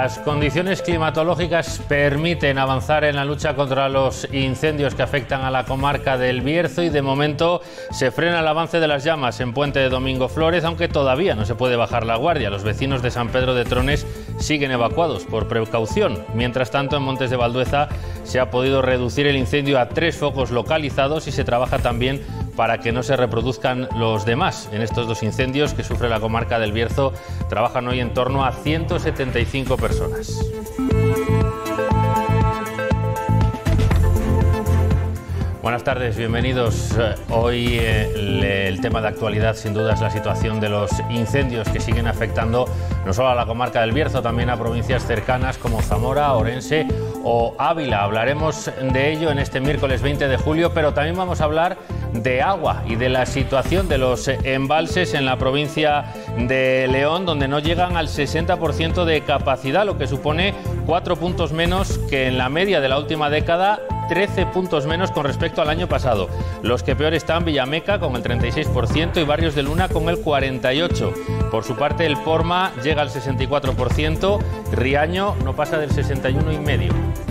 Las condiciones climatológicas permiten avanzar en la lucha contra los incendios que afectan a la comarca del Bierzo y de momento se frena el avance de las llamas en Puente de Domingo Flórez, aunque todavía no se puede bajar la guardia. Los vecinos de San Pedro de Trones siguen evacuados por precaución. Mientras tanto, en Montes de Valdueza se ha podido reducir el incendio a 3 focos localizados y se trabaja también para que no se reproduzcan los demás. En estos 2 incendios que sufre la comarca del Bierzo trabajan hoy en torno a 175 personas. Buenas tardes, bienvenidos. Hoy el tema de actualidad sin duda es la situación de los incendios que siguen afectando no solo a la comarca del Bierzo, también a provincias cercanas como Zamora, Orense o Ávila. Hablaremos de ello en este miércoles 20 de julio, pero también vamos a hablar de agua y de la situación de los embalses en la provincia de León, donde no llegan al 60% de capacidad, lo que supone 4 puntos menos que en la media de la última década, 13 puntos menos con respecto al año pasado. Los que peor están Villameca con el 36% y Barrios de Luna con el 48%. Por su parte, el Porma llega al 64%, Riaño no pasa del 61,5%.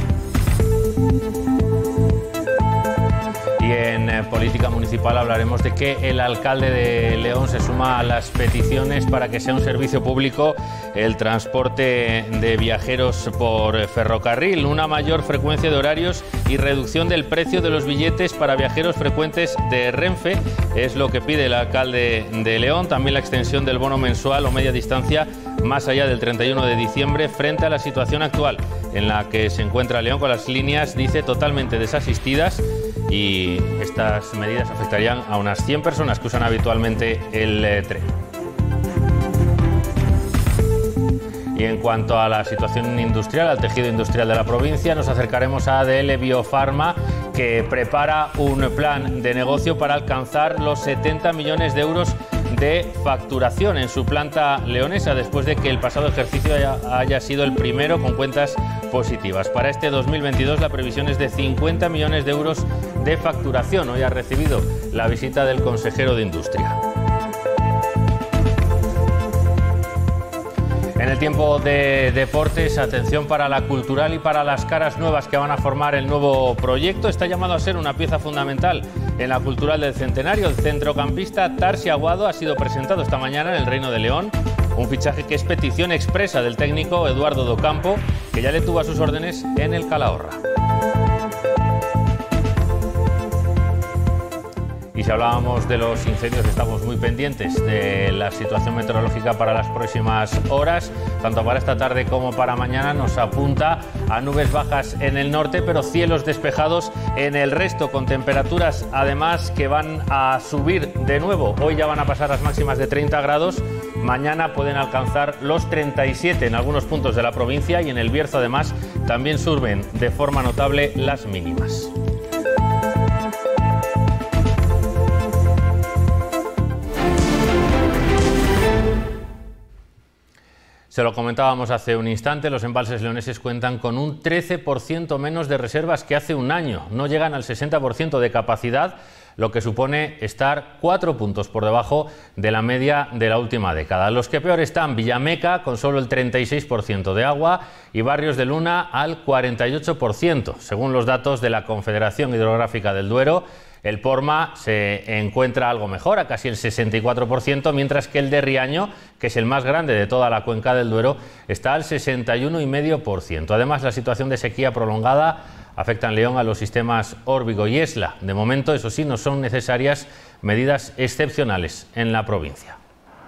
Y en política municipal hablaremos de que el alcalde de León se suma a las peticiones para que sea un servicio público el transporte de viajeros por ferrocarril, una mayor frecuencia de horarios y reducción del precio de los billetes para viajeros frecuentes de Renfe, es lo que pide el alcalde de León. También la extensión del bono mensual o media distancia más allá del 31 de diciembre frente a la situación actual en la que se encuentra León con las líneas, dice, totalmente desasistidas, y estas medidas afectarían a unas 100 personas que usan habitualmente el tren. Y en cuanto a la situación industrial, al tejido industrial de la provincia, nos acercaremos a ADL Biofarma, que prepara un plan de negocio para alcanzar los 70 millones de euros de facturación en su planta leonesa, después de que el pasado ejercicio haya sido el primero con cuentas positivas. Para este 2022 la previsión es de 50 millones de euros de facturación. Hoy ha recibido la visita del consejero de Industria. En el tiempo de deportes, atención para la cultural y para las caras nuevas que van a formar el nuevo proyecto. Está llamado a ser una pieza fundamental en la cultural del centenario. El centrocampista Tarsi Aguado ha sido presentado esta mañana en el Reino de León. Un fichaje que es petición expresa del técnico Eduardo Docampo, que ya le tuvo a sus órdenes en el Calahorra. Y si hablábamos de los incendios, estamos muy pendientes de la situación meteorológica para las próximas horas. Tanto para esta tarde como para mañana nos apunta a nubes bajas en el norte, pero cielos despejados en el resto, con temperaturas además que van a subir de nuevo. Hoy ya van a pasar las máximas de 30 grados. Mañana pueden alcanzar los 37 en algunos puntos de la provincia, y en el Bierzo además también suben de forma notable las mínimas. Se lo comentábamos hace un instante, los embalses leoneses cuentan con un 13% menos de reservas que hace un año. No llegan al 60% de capacidad, lo que supone estar 4 puntos por debajo de la media de la última década. Los que peor están Villameca, con solo el 36% de agua, y Barrios de Luna al 48%. Según los datos de la Confederación Hidrográfica del Duero, el Porma se encuentra algo mejor, a casi el 64%, mientras que el de Riaño, que es el más grande de toda la cuenca del Duero, está al 61,5%. Además, la situación de sequía prolongada afecta en León a los sistemas Órbigo y Esla. De momento, eso sí, no son necesarias medidas excepcionales en la provincia.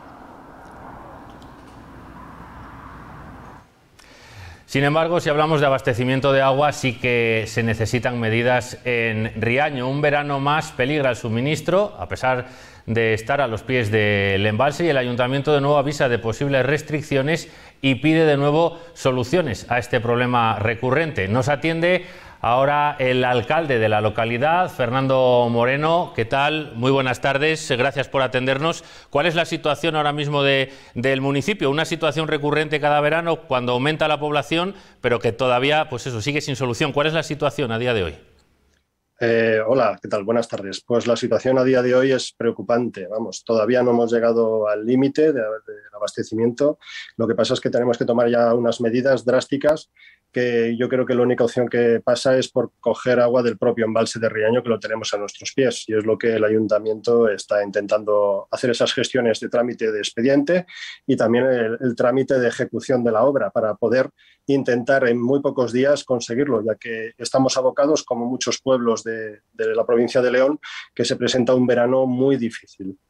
Sin embargo, si hablamos de abastecimiento de agua, sí que se necesitan medidas en Riaño. Un verano más peligra el suministro, a pesar de estar a los pies del embalse, y el ayuntamiento de nuevo avisa de posibles restricciones y pide de nuevo soluciones a este problema recurrente. Nos atiende ahora el alcalde de la localidad, Fernando Moreno. ¿Qué tal? Muy buenas tardes, gracias por atendernos. ¿Cuál es la situación ahora mismo del municipio? Una situación recurrente cada verano cuando aumenta la población, pero que todavía, pues eso, sigue sin solución. ¿Cuál es la situación a día de hoy? Hola, ¿qué tal? Buenas tardes. Pues la situación a día de hoy es preocupante. Vamos, todavía no hemos llegado al límite del abastecimiento. Lo que pasa es que tenemos que tomar ya unas medidas drásticas que yo creo que la única opción que pasa es por coger agua del propio embalse de Riaño, que lo tenemos a nuestros pies. Y es lo que el ayuntamiento está intentando hacer, esas gestiones de trámite de expediente y también el trámite de ejecución de la obra para poder intentar en muy pocos días conseguirlo, ya que estamos abocados, como muchos pueblos de la provincia de León, que se presenta un verano muy difícil.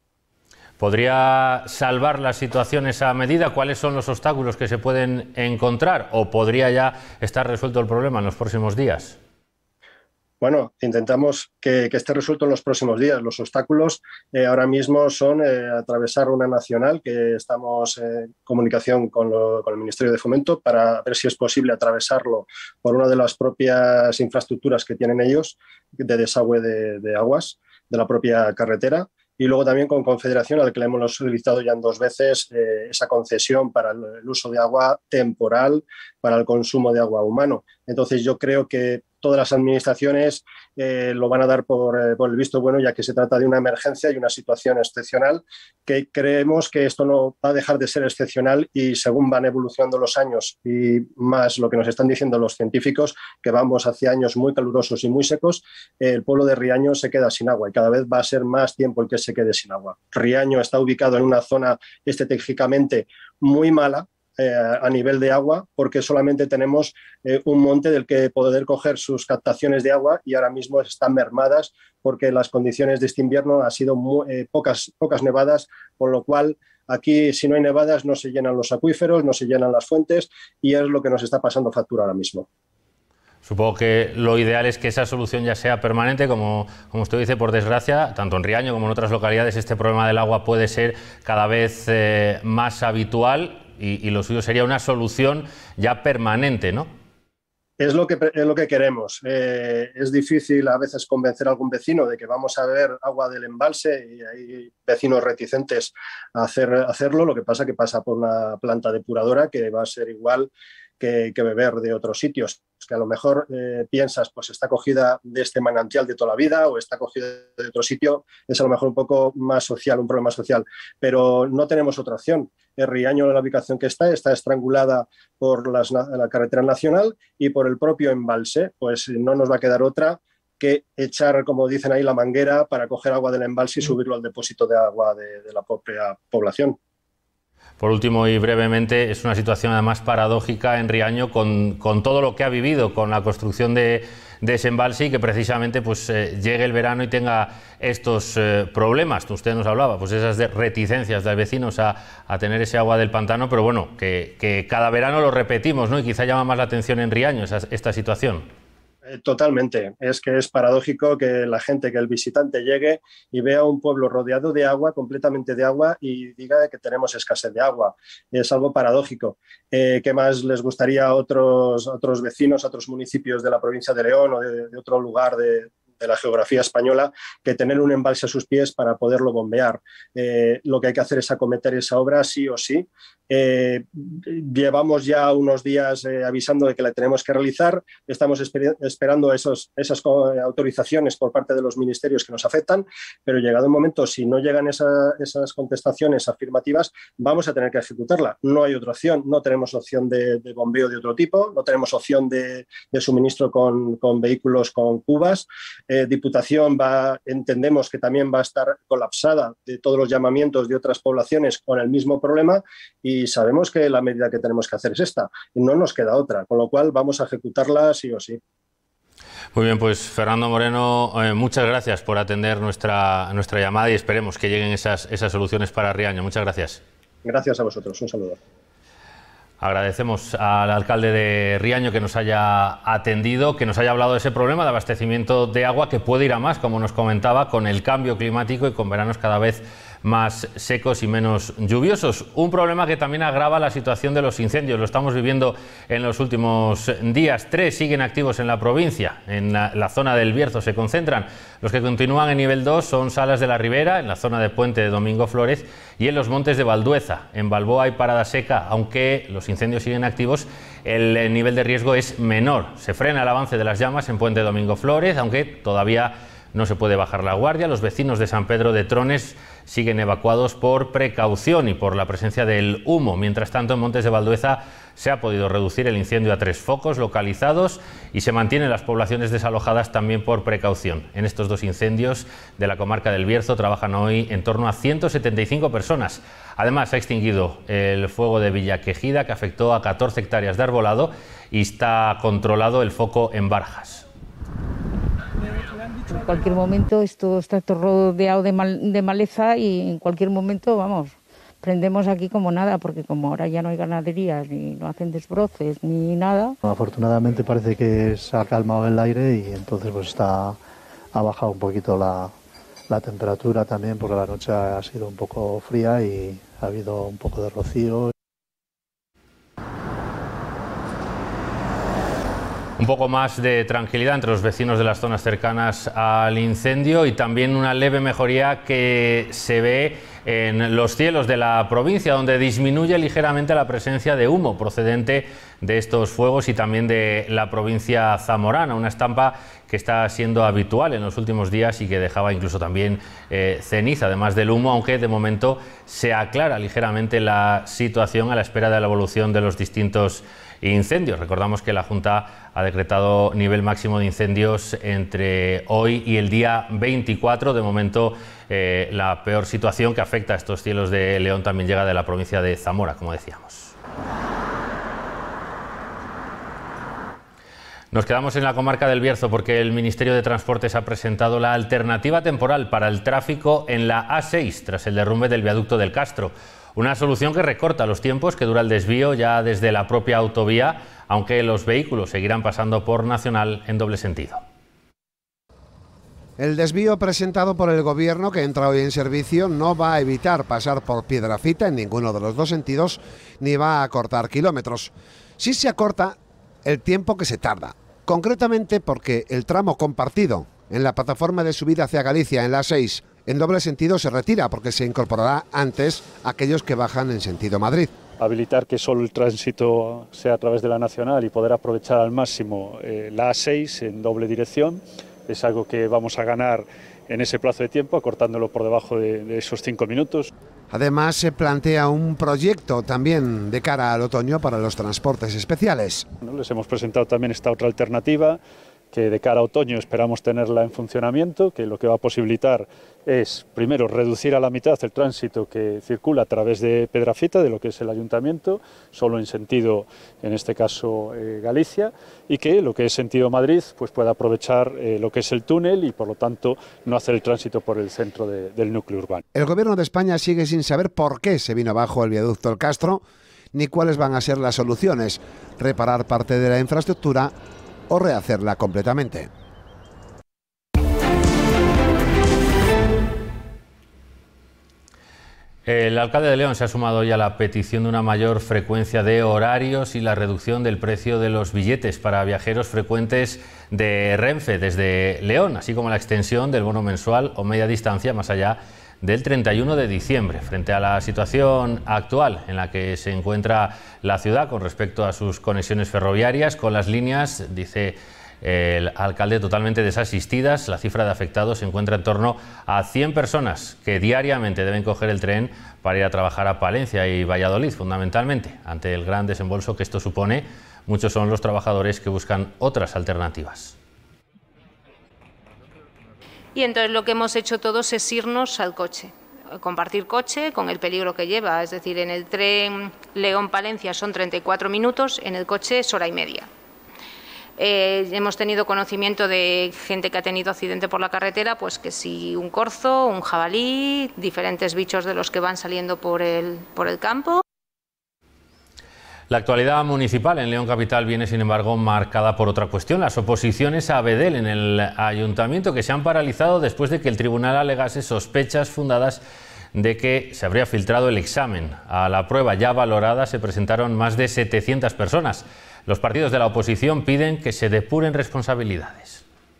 ¿Podría salvar la situación esa medida? ¿Cuáles son los obstáculos que se pueden encontrar? ¿O podría ya estar resuelto el problema en los próximos días? Bueno, intentamos que esté resuelto en los próximos días. Los obstáculos ahora mismo son atravesar una nacional, que estamos en comunicación con el Ministerio de Fomento para ver si es posible atravesarlo por una de las propias infraestructuras que tienen ellos de desagüe de aguas de la propia carretera. Y luego también con Confederación, al que le hemos solicitado ya en 2 veces esa concesión para el uso de agua temporal, para el consumo de agua humano. Entonces yo creo que todas las administraciones lo van a dar por el visto bueno, ya que se trata de una emergencia y una situación excepcional, que creemos que esto no va a dejar de ser excepcional, y según van evolucionando los años y más lo que nos están diciendo los científicos, que vamos hacia años muy calurosos y muy secos, el pueblo de Riaño se queda sin agua y cada vez va a ser más tiempo el que se quede sin agua. Riaño está ubicado en una zona estratégicamente muy mala, a nivel de agua, porque solamente tenemos un monte del que poder coger sus captaciones de agua, y ahora mismo están mermadas porque las condiciones de este invierno han sido pocas nevadas, con lo cual aquí, si no hay nevadas, no se llenan los acuíferos, no se llenan las fuentes, y es lo que nos está pasando factura ahora mismo. Supongo que lo ideal es que esa solución ya sea permanente. Como usted dice, por desgracia, tanto en Riaño como en otras localidades, este problema del agua puede ser cada vez más habitual, y lo suyo sería una solución ya permanente, ¿no? Es lo que queremos. Es difícil a veces convencer a algún vecino de que vamos a beber agua del embalse, y hay vecinos reticentes a hacerlo. Lo que pasa por una planta depuradora que va a ser igual que beber de otros sitios, que a lo mejor piensas, pues está cogida de este manantial de toda la vida o está cogida de otro sitio. Es a lo mejor un poco más social, un problema social, pero no tenemos otra opción. El Riaño, la ubicación que está estrangulada por la carretera nacional y por el propio embalse. Pues no nos va a quedar otra que echar, como dicen ahí, la manguera para coger agua del embalse y subirlo al depósito de agua de la propia población. Por último y brevemente, es una situación además paradójica en Riaño con todo lo que ha vivido con la construcción de ese embalse, y que precisamente pues llegue el verano y tenga estos problemas. Usted nos hablaba, pues esas reticencias de vecinos a tener ese agua del pantano, pero bueno, que cada verano lo repetimos, ¿no? Y quizá llama más la atención en Riaño esta situación. Totalmente. Es que es paradójico que la gente, que el visitante llegue y vea un pueblo rodeado de agua, completamente de agua, y diga que tenemos escasez de agua. Es algo paradójico. ¿Qué más les gustaría a otros vecinos, a otros municipios de la provincia de León o de otro lugar de la geografía española, que tener un embalse a sus pies para poderlo bombear? Lo que hay que hacer es acometer esa obra sí o sí. Llevamos ya unos días avisando de que la tenemos que realizar. Estamos esperando esas autorizaciones por parte de los ministerios que nos afectan, pero llegado el momento, si no llegan esas contestaciones afirmativas, vamos a tener que ejecutarla. No hay otra opción. No tenemos opción de bombeo de otro tipo, no tenemos opción de suministro con vehículos con cubas. Diputación entendemos que también va a estar colapsada de todos los llamamientos de otras poblaciones con el mismo problema, y sabemos que la medida que tenemos que hacer es esta, y no nos queda otra, con lo cual vamos a ejecutarla sí o sí. Muy bien, pues Fernando Moreno, muchas gracias por atender nuestra llamada, y esperemos que lleguen esas soluciones para Riaño. Muchas gracias. Gracias a vosotros, un saludo. Agradecemos al alcalde de Riaño que nos haya atendido, que nos haya hablado de ese problema de abastecimiento de agua, que puede ir a más, como nos comentaba, con el cambio climático y con veranos cada vez más secos y menos lluviosos. Un problema que también agrava la situación de los incendios. Lo estamos viviendo en los últimos días. 3 siguen activos en la provincia. En la zona del Bierzo se concentran. Los que continúan en nivel 2 son Salas de la Ribera, en la zona de Puente de Domingo Flórez, y en los montes de Valdueza. En Balboa hay parada seca, aunque los incendios siguen activos, el nivel de riesgo es menor. Se frena el avance de las llamas en Puente de Domingo Flórez, aunque todavía no se puede bajar la guardia. Los vecinos de San Pedro de Trones siguen evacuados por precaución y por la presencia del humo. Mientras tanto, en Montes de Valdueza se ha podido reducir el incendio a 3 focos localizados y se mantienen las poblaciones desalojadas también por precaución. En estos 2 incendios de la comarca del Bierzo trabajan hoy en torno a 175 personas. Además, se ha extinguido el fuego de Villaquejida, que afectó a 14 hectáreas de arbolado, y está controlado el foco en Barjas. En cualquier momento esto está todo rodeado de maleza y en cualquier momento, vamos, prendemos aquí como nada, porque como ahora ya no hay ganaderías ni no hacen desbroces ni nada. Afortunadamente parece que se ha calmado el aire y entonces pues ha bajado un poquito la temperatura también, porque la noche ha sido un poco fría y ha habido un poco de rocío. Un poco más de tranquilidad entre los vecinos de las zonas cercanas al incendio y también una leve mejoría que se ve en los cielos de la provincia, donde disminuye ligeramente la presencia de humo procedente de estos fuegos y también de la provincia zamorana, una estampa que está siendo habitual en los últimos días y que dejaba incluso también ceniza, además del humo, aunque de momento se aclara ligeramente la situación a la espera de la evolución de los distintos incendios. Recordamos que la Junta ha decretado nivel máximo de incendios entre hoy y el día 24. De momento, la peor situación que afecta a estos cielos de León también llega de la provincia de Zamora, como decíamos. Nos quedamos en la comarca del Bierzo porque el Ministerio de Transportes ha presentado la alternativa temporal para el tráfico en la A6 tras el derrumbe del viaducto del Castro. Una solución que recorta los tiempos que dura el desvío ya desde la propia autovía, aunque los vehículos seguirán pasando por Nacional en doble sentido. El desvío presentado por el Gobierno, que entra hoy en servicio, no va a evitar pasar por Piedrafita en ninguno de los 2 sentidos, ni va a acortar kilómetros. Sí se acorta el tiempo que se tarda, concretamente porque el tramo compartido en la plataforma de subida hacia Galicia en la A6 en doble sentido se retira, porque se incorporará antes aquellos que bajan en sentido Madrid. Habilitar que solo el tránsito sea a través de la Nacional y poder aprovechar al máximo la A6 en doble dirección es algo que vamos a ganar en ese plazo de tiempo, acortándolo por debajo de esos 5 minutos. Además, se plantea un proyecto también de cara al otoño para los transportes especiales. Les hemos presentado también esta otra alternativa, que de cara a otoño esperamos tenerla en funcionamiento, que lo que va a posibilitar es, primero, reducir a la mitad el tránsito que circula a través de Piedrafita, de lo que es el ayuntamiento, solo en sentido, en este caso, Galicia, y que lo que es sentido Madrid pues pueda aprovechar lo que es el túnel y, por lo tanto, no hacer el tránsito por el centro del núcleo urbano. El Gobierno de España sigue sin saber por qué se vino abajo el viaducto del Castro, ni cuáles van a ser las soluciones: reparar parte de la infraestructura o rehacerla completamente. El alcalde de León se ha sumado hoy a la petición de una mayor frecuencia de horarios y la reducción del precio de los billetes para viajeros frecuentes de Renfe desde León, así como la extensión del bono mensual o media distancia más allá del 31 de diciembre. Frente a la situación actual en la que se encuentra la ciudad con respecto a sus conexiones ferroviarias con las líneas, dice el alcalde, totalmente desasistidas, la cifra de afectados se encuentra en torno a 100 personas que diariamente deben coger el tren para ir a trabajar a Palencia y Valladolid, fundamentalmente. Ante el gran desembolso que esto supone, muchos son los trabajadores que buscan otras alternativas. Y entonces lo que hemos hecho todos es irnos al coche, compartir coche con el peligro que lleva. Es decir, en el tren León-Palencia son 34 minutos, en el coche es hora y media. Hemos tenido conocimiento de gente que ha tenido accidente por la carretera, pues que si un corzo, un jabalí, diferentes bichos de los que van saliendo por el campo. La actualidad municipal en León Capital viene, sin embargo, marcada por otra cuestión: las oposiciones a Bedel en el ayuntamiento, que se han paralizado después de que el tribunal alegase sospechas fundadas de que se habría filtrado el examen. A la prueba ya valorada se presentaron más de 700 personas. Los partidos de la oposición piden que se depuren responsabilidades.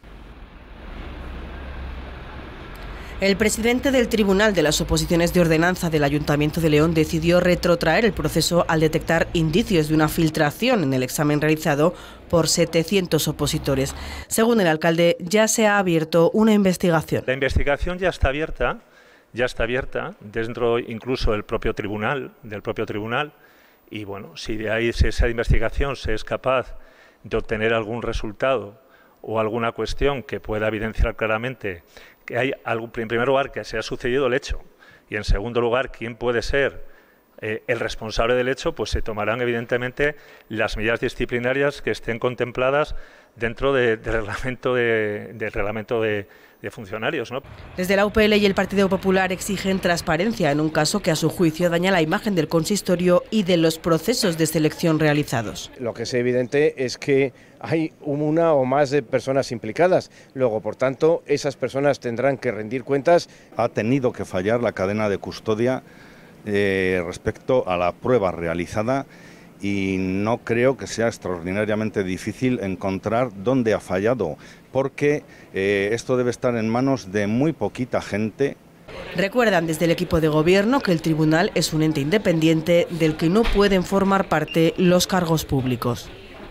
El presidente del Tribunal de las Oposiciones de Ordenanza del Ayuntamiento de León decidió retrotraer el proceso al detectar indicios de una filtración en el examen realizado por 700 opositores. Según el alcalde, ya se ha abierto una investigación. La investigación ya está abierta dentro incluso del propio tribunal, y bueno, si de ahí esa investigación se es capaz de obtener algún resultado o alguna cuestión que pueda evidenciar claramente que hay algo, en primer lugar, que se ha sucedido el hecho, y en segundo lugar, quién puede ser el responsable del hecho, pues se tomarán evidentemente las medidas disciplinarias que estén contempladas dentro del reglamento de funcionarios, ¿no? Desde la UPL y el Partido Popular exigen transparencia en un caso que a su juicio daña la imagen del consistorio y de los procesos de selección realizados. Lo que es evidente es que hay una o más de personas implicadas. Luego, por tanto, esas personas tendrán que rendir cuentas. Ha tenido que fallar la cadena de custodia respecto a la prueba realizada, y no creo que sea extraordinariamente difícil encontrar dónde ha fallado, porque esto debe estar en manos de muy poquita gente. Recuerdan desde el equipo de gobierno que el tribunal es un ente independiente del que no pueden formar parte los cargos públicos.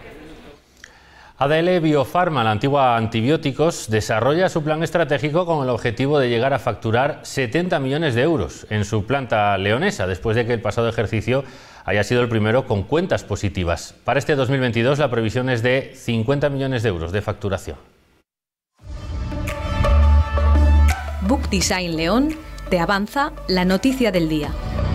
ADL Biofarma, la antigua Antibióticos, desarrolla su plan estratégico con el objetivo de llegar a facturar 70 millones de euros en su planta leonesa, después de que el pasado ejercicio haya sido el primero con cuentas positivas. Para este 2022 la previsión es de 50 millones de euros de facturación. Book Design León te avanza la noticia del día.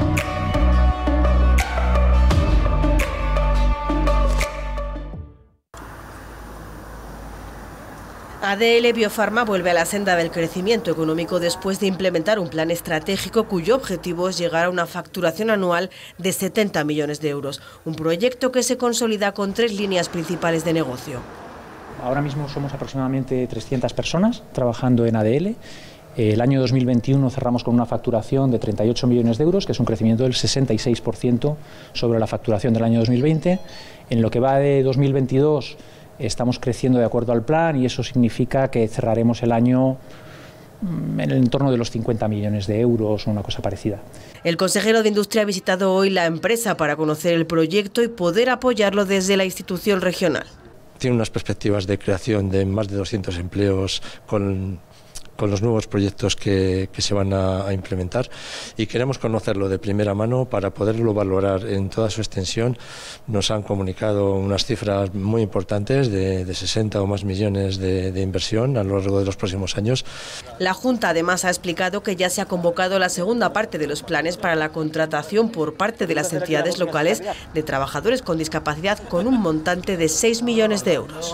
ADL Biofarma vuelve a la senda del crecimiento económico después de implementar un plan estratégico cuyo objetivo es llegar a una facturación anual de 70 millones de euros. Un proyecto que se consolida con 3 líneas principales de negocio. Ahora mismo somos aproximadamente 300 personas trabajando en ADL. El año 2021 cerramos con una facturación de 38 millones de euros, que es un crecimiento del 66% sobre la facturación del año 2020. En lo que va de 2022... estamos creciendo de acuerdo al plan y eso significa que cerraremos el año en el entorno de los 50 millones de euros o una cosa parecida. El consejero de Industria ha visitado hoy la empresa para conocer el proyecto y poder apoyarlo desde la institución regional. Tiene unas perspectivas de creación de más de 200 empleos con los nuevos proyectos que se van a implementar, y queremos conocerlo de primera mano para poderlo valorar en toda su extensión. Nos han comunicado unas cifras muy importantes de 60 o más millones de inversión a lo largo de los próximos años. La Junta además ha explicado que ya se ha convocado la segunda parte de los planes para la contratación por parte de las entidades locales de trabajadores con discapacidad con un montante de 6 millones de euros.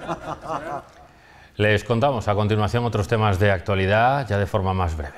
Les contamos a continuación otros temas de actualidad, ya de forma más breve.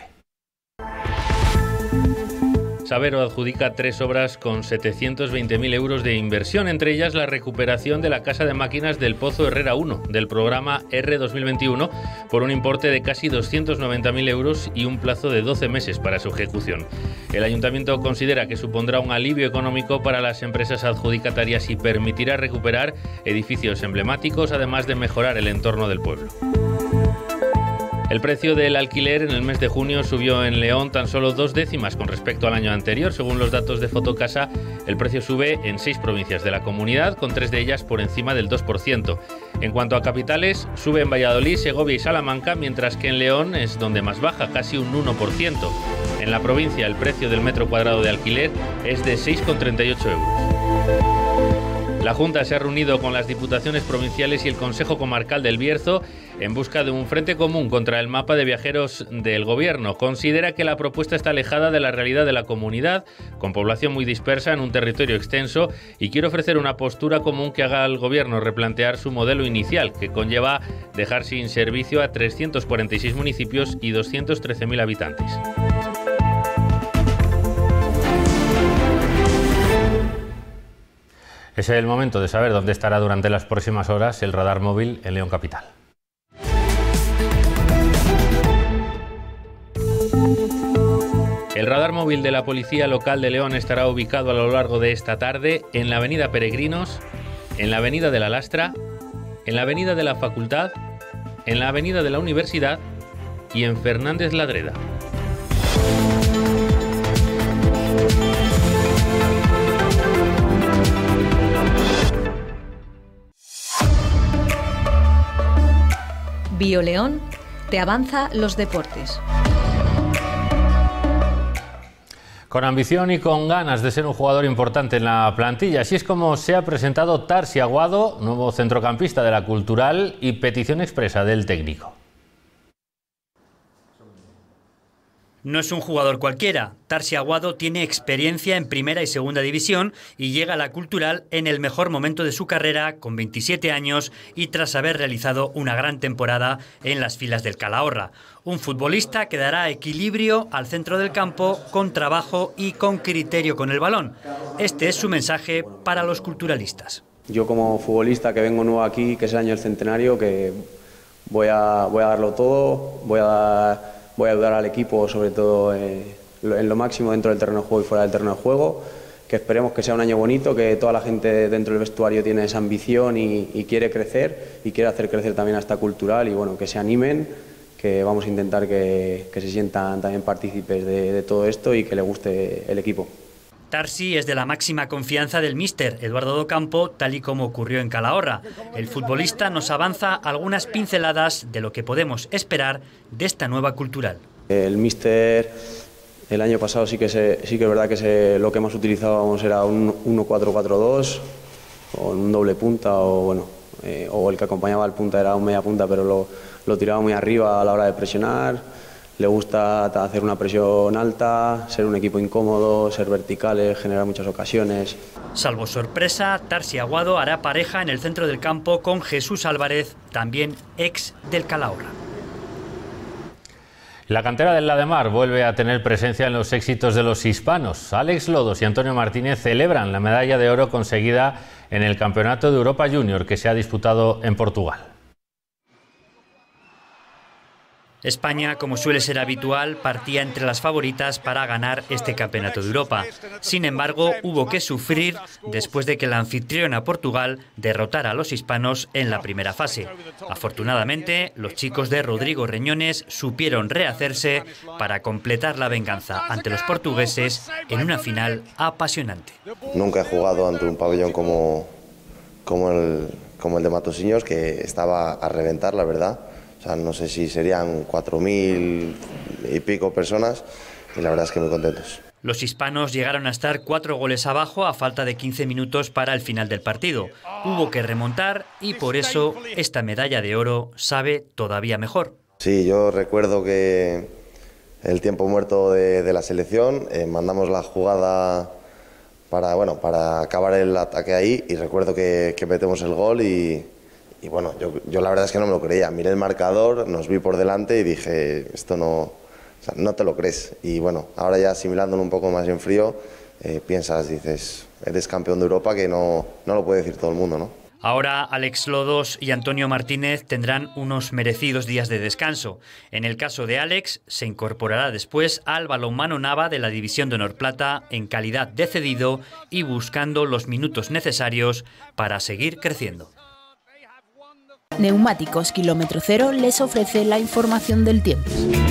Sabero adjudica 3 obras con 720.000 euros de inversión, entre ellas la recuperación de la Casa de Máquinas del Pozo Herrera 1 del programa R 2021 por un importe de casi 290.000 euros y un plazo de 12 meses para su ejecución. El ayuntamiento considera que supondrá un alivio económico para las empresas adjudicatarias y permitirá recuperar edificios emblemáticos, además de mejorar el entorno del pueblo. El precio del alquiler en el mes de junio subió en León tan solo 2 décimas con respecto al año anterior. Según los datos de Fotocasa, el precio sube en 6 provincias de la comunidad, con 3 de ellas por encima del 2%. En cuanto a capitales, sube en Valladolid, Segovia y Salamanca, mientras que en León es donde más baja, casi un 1%. En la provincia, el precio del metro cuadrado de alquiler es de 6,38 euros. La Junta se ha reunido con las diputaciones provinciales y el Consejo Comarcal del Bierzo en busca de un frente común contra el mapa de viajeros del Gobierno. Considera que la propuesta está alejada de la realidad de la comunidad, con población muy dispersa en un territorio extenso, y quiere ofrecer una postura común que haga al Gobierno replantear su modelo inicial, que conlleva dejar sin servicio a 346 municipios y 213.000 habitantes. Es el momento de saber dónde estará durante las próximas horas el radar móvil en León Capital. El radar móvil de la Policía Local de León estará ubicado a lo largo de esta tarde en la Avenida Peregrinos, en la Avenida de la Lastra, en la Avenida de la Facultad, en la Avenida de la Universidad y en Fernández Ladreda. BioLeón te avanza los deportes. Con ambición y con ganas de ser un jugador importante en la plantilla, así es como se ha presentado Tarsi Aguado, nuevo centrocampista de la Cultural, y petición expresa del técnico. No es un jugador cualquiera. Tarsi Aguado tiene experiencia en primera y segunda división y llega a la Cultural en el mejor momento de su carrera, con 27 años y tras haber realizado una gran temporada en las filas del Calahorra. Un futbolista que dará equilibrio al centro del campo con trabajo y con criterio con el balón. Este es su mensaje para los culturalistas. Yo como futbolista que vengo nuevo aquí, que es el año del centenario, que voy a darlo todo, voy a ayudar al equipo, sobre todo en lo máximo dentro del terreno de juego y fuera del terreno de juego, que esperemos que sea un año bonito, que toda la gente dentro del vestuario tiene esa ambición y quiere crecer y quiere hacer crecer también a esta Cultural y bueno, que se animen, que vamos a intentar que se sientan también partícipes de todo esto y que le guste el equipo. Tarsi es de la máxima confianza del míster Eduardo Docampo, tal y como ocurrió en Calahorra. El futbolista nos avanza algunas pinceladas de lo que podemos esperar de esta nueva Cultural. El míster el año pasado sí que es verdad que lo que hemos utilizado era un 1-4-4-2 o un doble punta o el que acompañaba al punta era un media punta, pero lo tiraba muy arriba a la hora de presionar. Le gusta hacer una presión alta, ser un equipo incómodo, ser verticales, generar muchas ocasiones. Salvo sorpresa, Tarsi Aguado hará pareja en el centro del campo con Jesús Álvarez, también ex del Calahorra. La cantera del Lademar vuelve a tener presencia en los éxitos de los hispanos. Alex Lodos y Antonio Martínez celebran la medalla de oro conseguida en el Campeonato de Europa Junior que se ha disputado en Portugal. España, como suele ser habitual, partía entre las favoritas para ganar este Campeonato de Europa. Sin embargo, hubo que sufrir después de que la anfitriona Portugal derrotara a los hispanos en la primera fase. Afortunadamente, los chicos de Rodrigo Reñones supieron rehacerse para completar la venganza ante los portugueses en una final apasionante. Nunca he jugado ante un pabellón como el de Matosinhos, que estaba a reventar, la verdad. O sea, no sé si serían 4.000 y pico personas y la verdad es que muy contentos. Los hispanos llegaron a estar 4 goles abajo a falta de 15 minutos para el final del partido. Hubo que remontar y por eso esta medalla de oro sabe todavía mejor. Sí, yo recuerdo que el tiempo muerto de la selección, mandamos la jugada para acabar el ataque ahí y recuerdo que metemos el gol y bueno, yo la verdad es que no me lo creía. Miré el marcador, nos vi por delante y dije, esto no te lo crees. Y bueno, ahora ya asimilándolo un poco más en frío, piensas, dices, eres campeón de Europa, que no lo puede decir todo el mundo, ¿no? Ahora Alex Lodos y Antonio Martínez tendrán unos merecidos días de descanso. En el caso de Alex, se incorporará después al balonmano Nava de la División de Honor Plata en calidad de cedido y buscando los minutos necesarios para seguir creciendo. Neumáticos Kilómetro Cero les ofrece la información del tiempo.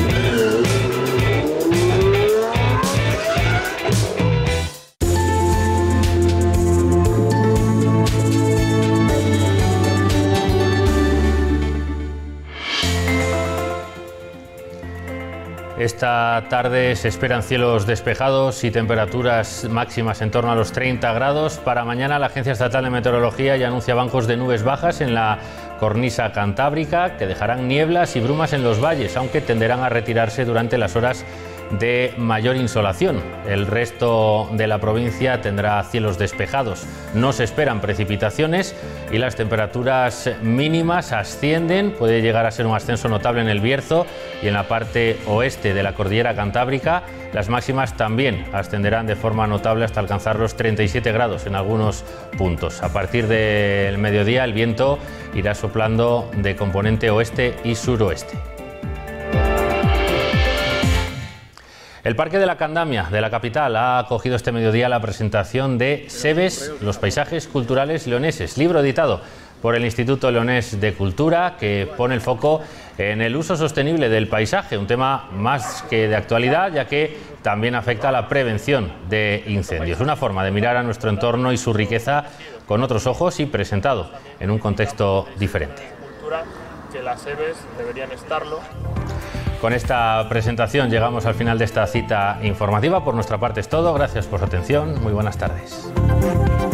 Esta tarde se esperan cielos despejados y temperaturas máximas en torno a los 30 grados. Para mañana la Agencia Estatal de Meteorología ya anuncia bancos de nubes bajas en la cornisa cantábrica que dejarán nieblas y brumas en los valles, aunque tenderán a retirarse durante las horas de mayor insolación. El resto de la provincia tendrá cielos despejados. No se esperan precipitaciones y las temperaturas mínimas ascienden. Puede llegar a ser un ascenso notable en el Bierzo y en la parte oeste de la cordillera cantábrica. Las máximas también ascenderán de forma notable hasta alcanzar los 37 grados en algunos puntos. A partir del mediodía el viento irá soplando de componente oeste y suroeste. El Parque de la Candamia de la capital ha acogido este mediodía la presentación de Sebes, los paisajes culturales leoneses, libro editado por el Instituto Leonés de Cultura, que pone el foco en el uso sostenible del paisaje, un tema más que de actualidad, ya que también afecta a la prevención de incendios. Una forma de mirar a nuestro entorno y su riqueza con otros ojos y presentado en un contexto diferente. Que las Sebes deberían estarlo. Con esta presentación llegamos al final de esta cita informativa. Por nuestra parte es todo. Gracias por su atención. Muy buenas tardes.